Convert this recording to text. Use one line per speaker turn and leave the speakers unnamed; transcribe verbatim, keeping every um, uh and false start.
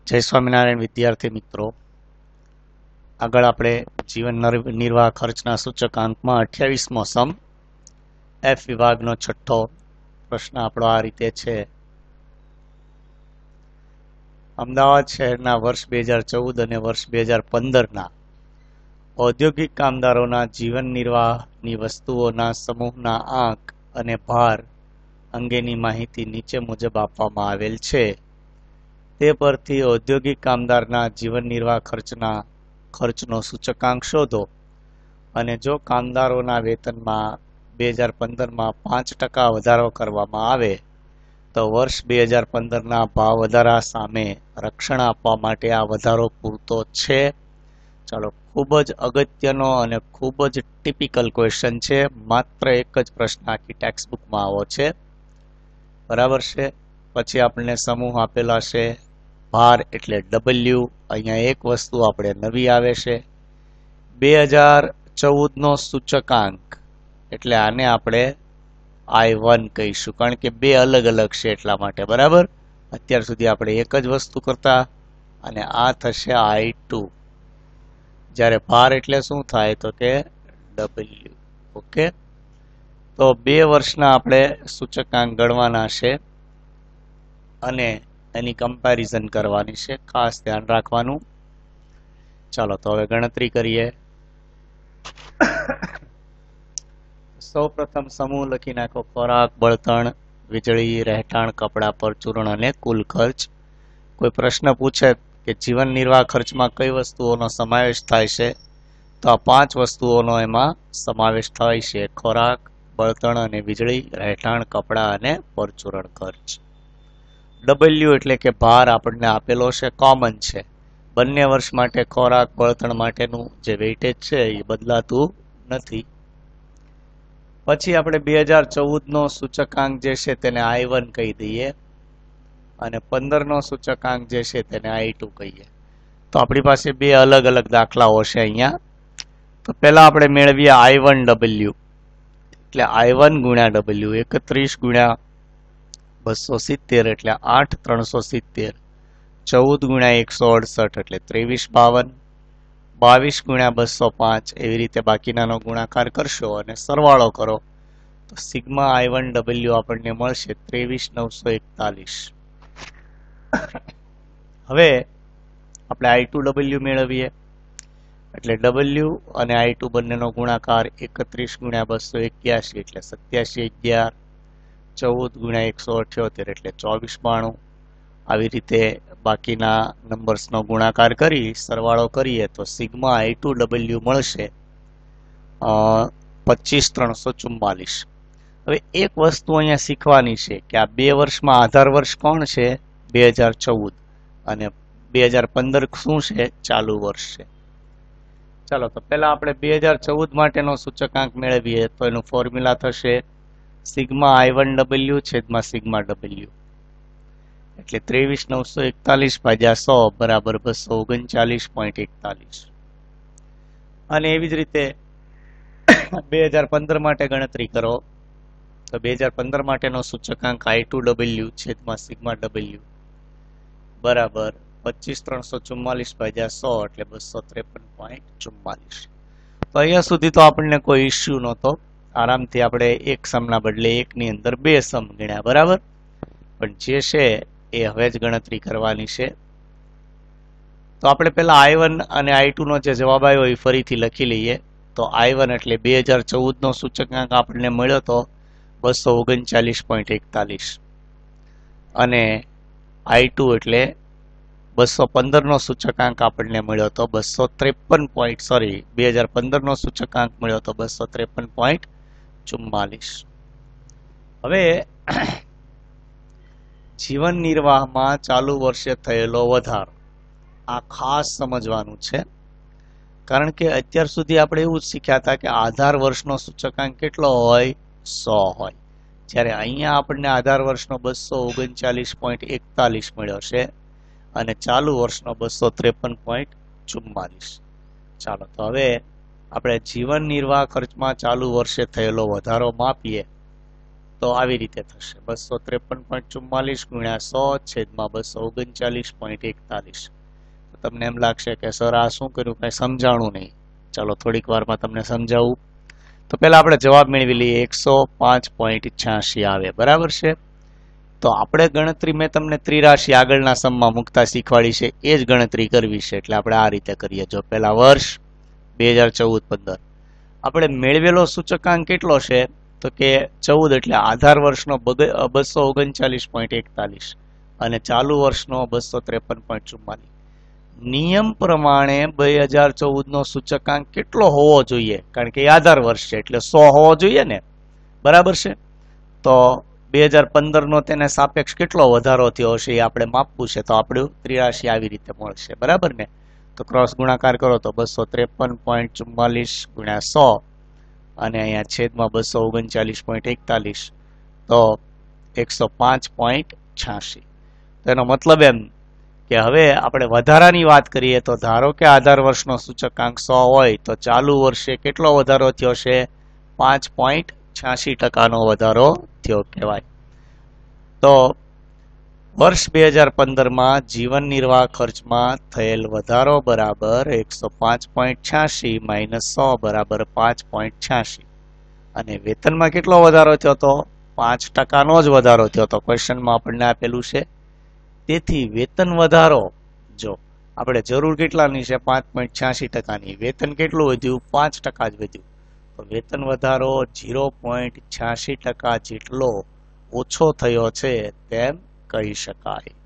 જય સ્વામિનારાયણ વિદ્યાર્થી મિત્રો, આગળ આપણે જીવન નિર્વાહ ખર્ચના સૂચકાંકમાં અઠ્યાવીસમો સમ એફ વિભાગનો છઠ્ઠો પ્રશ્ન આપણો આ રીતે છે. અમદાવાદ શહેરના વર્ષ બે હજાર ચૌદ અને વર્ષ બે હજાર પંદરના ઔદ્યોગિક કામદારોના જીવન નિર્વાહની વસ્તુઓના સમૂહના આંક અને ભાર અંગેની માહિતી નીચે મુજબ આપવામાં આવેલ છે. તે પરથી ઔદ્યોગિક કામદારના જીવન નિર્વાહ ખર્ચના ખર્ચનો સૂચકાંક શોધો અને જો કામદારોના વેતનમાં બે હજાર પંદરમાં પાંચ ટકા વધારો કરવામાં આવે તો વર્ષ બે હજાર પંદરના ભાવ વધારા સામે રક્ષણ આપવા માટે આ વધારો પૂરતો છે. ચાલો, ખૂબ જ અગત્યનો અને ખૂબ જ ટિપિકલ ક્વેશ્ચન છે. માત્ર એક જ પ્રશ્ન આખી ટેક્સ્ટ બુકમાં આવો છે, બરાબર છે. પછી આપણને સમૂહ આપેલા છે, ભાર એટલે ડબલ્યુ. અહીંયા એક વસ્તુ આપણે નવી આવે છે, બે હજાર ચૌદ નો સૂચકાંક એટલે આને આપણે આઈ વન કહીશું, કારણ કે બે અલગ અલગ છે એટલા માટે, બરાબર. અત્યાર સુધી આપણે એક જ વસ્તુ કરતા, અને આ થશે આઈ ટુ. જ્યારે ભાર એટલે શું થાય તો કે ડબલ્યુ. ઓકે, તો બે વર્ષના આપણે સૂચકાંક ગણવાના છે અને એની કમ્પેરિઝન કરવાની છે, ખાસ ધ્યાન રાખવાનું. ચાલો તો હવે ગણતરી કરીએ. સૌ પ્રથમ સમૂહ લખી નાખો: ખોરાક, બળતણ, વીજળી, રહેઠાણ, કપડાં, પરચુરણ અને કુલ ખર્ચ. કોઈ પ્રશ્ન પૂછે કે જીવન નિર્વાહ ખર્ચમાં કઈ વસ્તુઓનો સમાવેશ થાય છે, તો આ પાંચ વસ્તુઓનો એમાં સમાવેશ થાય છે: ખોરાક, બળતણ અને વીજળી, રહેઠાણ, કપડાં અને પરચુરણ ખર્ચ. ડબલ્યુ એટલે કે ભાર આપણને આપેલો છે, કોમન છે. બંને વર્ષ માટે ખોરાક, બળતણ માટેનું જે વેઇટેજ છે એ બદલાતું નથી. પછી આપણે બે હજાર ચૌદ નો સૂચકાંક જે છે તેને આઈ વન કહી દઈએ અને પંદર નો સૂચકાંક જે છે તેને આઈ ટુ કહીએ. તો આપણી પાસે બે અલગ અલગ દાખલાઓ છે અહીંયા. તો પહેલા આપણે મેળવીએ આઈ વન ડબલ્યુ, એટલે આઈ વન ગુણ્યા ડબલ્યુ એકત્રીસ ગુણ્યા બસો સિત્તેર એટલે આઠ ત્રણસો સિત્તેર. ચૌદ ગુણ્યા એકસો અડસઠ એટલે ત્રેવીસ બાવન. બાવીસ ગુણ્યા બસો પાંચ. એવી રીતે બાકીનાનો ગુણાકાર કરશો અને સરવાળો કરો તો સિગ્મા આઈ વન ડબલ્યુ આપણને મળશે ત્રેવીસ નવસો એકતાલીસ. હવે આપણે આઈ ટુ ડબલ્યુ મેળવીએ, એટલે ડબલ્યુ અને આઈ ટુ બંનેનો ગુણાકાર એકત્રીસ ગુણ્યા બસો એક્યાસી એટલે સત્યાસી અગિયાર. ચૌદ ગુણ્યા એકસો અઠ્યોતેર એટલે ચોવીસ બાણું. આવી રીતે બાકીના નંબર્સનો ગુણાકાર કરી સરવાળો કરીએ તો સિગ્મા આઈ ટુ ડબલ્યુ મળશે પચીસ ત્રણસો ચુમ્માલીસ. હવે એક વસ્તુ અહીંયા શીખવાની છે કે આ બે વર્ષમાં આધાર વર્ષ કોણ છે? બે હજાર ચૌદ. અને બે હજાર પંદર શું છે? ચાલુ વર્ષ છે. ચાલો તો પહેલા આપણે બે હજાર ચૌદ માટેનો સૂચકાંક મેળવીએ તો એનું ફોર્મ્યુલા થશે સિગ્મા આઈ વન ડબલ્યુ છેદમાં સિગ્મા ડબલ્યુ, એટલે ત્રેવીસ નવસો એકતાલીસ ભાગ્યા સો બરાબર બસો ઓગણચાલીસ પોઈન્ટ એકતાલીસ. અને એવી જ રીતે બે હજાર પંદર માટે ગણતરી કરો તો બે હજાર પંદર માટેનો સૂચકાંક આઈ ટુ ડબલ્યુ છેદમાં સિગ્મા ડબલ્યુ બરાબર પચીસ ત્રણસો ચુમ્માલીસ ભાગ્યા સો એટલે બસો ત્રેપન પોઈન્ટ ચુમ્માલીસ. તો અહીંયા સુધી તો આપણને કોઈ ઇસ્યુ નહોતો. આરામથી આપણે એક સમના બદલે એકની અંદર બે સમ ગણ્યા, બરાબર. પણ જે છે એ હવે જ ગણતરી કરવાની છે. તો આપણે પહેલા આઈ વન અને આઈ ટુ નો જે જવાબ આવ્યો એ ફરીથી લખી લઈએ. તો આઈ વન એટલે બે હજાર ચૌદ નો સૂચકાંક આપણને મળ્યો તો બસો ઓગણચાલીસ પોઈન્ટ એકતાલીસ, અને આઈ ટુ એટલે બસો પંદર નો સૂચકાંક આપણને મળ્યો તો બસો ત્રેપન પોઈન્ટ સોરી બે હજાર પંદર નો સૂચકાંક મળ્યો તો બસો ત્રેપન પોઈન્ટ ચુમ્માલીસ. હવે જીવન નિર્વાહમાં ચાલુ વર્ષે થયેલો વધારો આ ખાસ સમજવાનું છે, કારણ કે અત્યાર સુધી આપણે એવું જ શીખ્યા હતા કે આધાર વર્ષનો સૂચકાંક કેટલો હોય? સો હોય. જ્યારે અહીંયા આપણને આધાર વર્ષનો બસો ઓગણચાલીસ પોઈન્ટ એકતાલીસ મળ્યો છે અને ચાલુ વર્ષનો બસો ત્રેપન પોઈન્ટ ચુમ્માલીસ. ચાલો તો હવે આપણે જીવન નિર્વાહ ખર્ચમાં ચાલુ વર્ષે થયેલો વધારો માપીએ તો આવી રીતે થશે બસો ત્રેપન પોઈન્ટ ચુમ્માલીસ ગુણ્યા સો છેદમાં બસો ઓગણચાલીસ પોઈન્ટ એકતાલીસ. તો તમને એમ લાગશે કે સર આ શું કર્યું, કઈ સમજાણું નહીં. ચાલો થોડીક વારમાં તમને સમજાવું. તો પહેલા આપણે જવાબ મેળવી લઈએ. એકસો પાંચ પોઈન્ટ છ્યાસી આવે, બરાબર છે. તો આપણે ગણતરી મેં તમને ત્રિરાશિ આગળના સમમાં મૂકતા શીખવાડી છે, એ જ ગણતરી કરવી છે. એટલે આપણે આ રીતે કરીએ. જો પહેલા વર્ષ બે હજાર ચૌદ પંદર આપણે મેળવેલો સૂચકાંક કેટલો છે, તો કે ચૌદ એટલે આધાર વર્ષનો બસો ઓગણચાલીસ પોઈન્ટ એકતાલીસ અને ચાલુ વર્ષનો બસો ત્રેપન પોઈન્ટ ચુમ્માલીસ. નિયમ પ્રમાણે બે હજાર ચૌદ નો સૂચકાંક કેટલો હોવો જોઈએ, કારણ કે એ આધાર વર્ષ છે એટલે સો હોવો જોઈએ ને, બરાબર છે. તો બે હજાર પંદર નો તેને સાપેક્ષ કેટલો વધારો થયો હશે એ આપણે માપવું છે. તો આપણું ત્રિરાશિ આવી રીતે મળશે, બરાબર ને. તો ક્રોસ ગુણાકાર કરો તો બસો ત્રેપન પોઈન્ટ ચુમ્માલીસ ગુણ્યા સો અને અહીંયા છેદમાં બસો ઓગણચાલીસ પોઈન્ટ એકતાલીસ તો એકસો પાંચ પોઈન્ટ છ્યાસી. તો એનો મતલબ એમ કે હવે આપણે વધારાની વાત કરીએ તો ધારો કે આધાર વર્ષનો સૂચકાંક સો હોય તો ચાલુ વર્ષે કેટલો વધારો થયો છે, પાંચ પોઈન્ટ છ્યાસી ટકાનો વધારો થયો કહેવાય. તો વર્ષ બે હજાર પંદરમાં જીવન નિર્વાહ ખર્ચમાં થયેલ વધારો બરાબર એકસો પાંચ પોઈન્ટ છ્યાસી માઇનસ સો બરાબર પાંચ પોઈન્ટ છ્યાસી અને વેતનમાં કેટલો વધારો થયો હતો, પાંચ ટકાનો જ વધારો થયો હતો. ક્વેશ્ચનમાં આપણને આપેલું છે. તેથી વેતન વધારો, જો આપણે જરૂર કેટલાની છે, પાંચ પોઈન્ટ છ્યાસી ટકાની, વેતન કેટલું વધ્યું, પાંચ ટકા જ વધ્યું. તો વેતન વધારો ઝીરો પોઈન્ટ છ્યાસી ટકા જેટલો ઓછો થયો છે તેમ કહી શકાય.